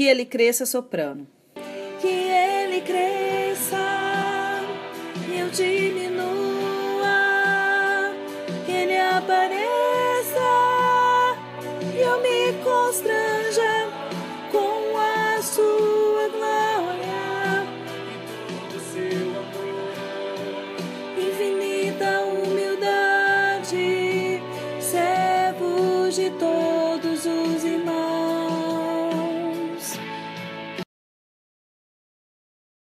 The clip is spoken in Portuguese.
Que ele cresça, soprano. Que ele cresça e eu diminua, que ele apareça e eu me constranja com a sua glória, do seu amor, infinita humildade, servos de todos.